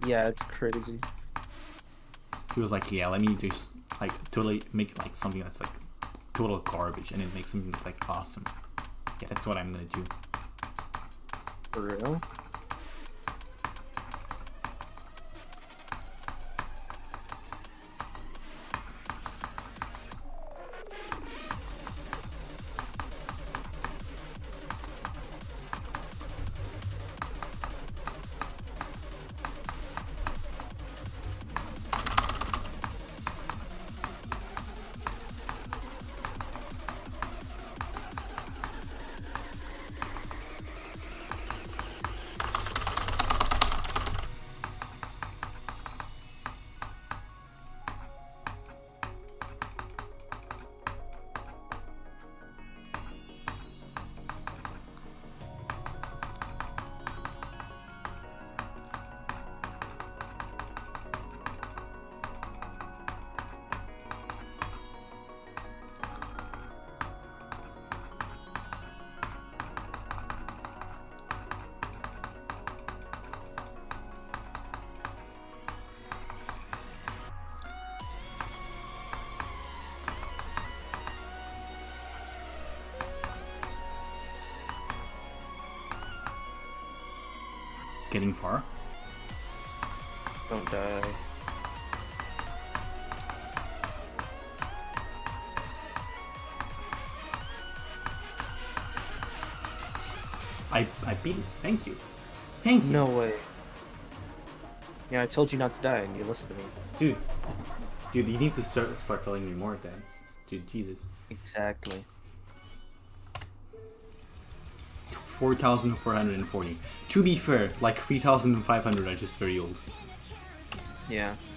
Yeah, it's crazy. He was like, yeah, let me just like totally make like something that's like total garbage and then make something that's like awesome. Yeah, that's what I'm gonna do. For real? Getting far. Don't die. I beat it. Thank you. Thank you. No way. Yeah, I told you not to die and you listened to me. Dude, you need to start telling me more then. Dude, Jesus. Exactly. 4,440. To be fair, like 3,500 are just very old. Yeah.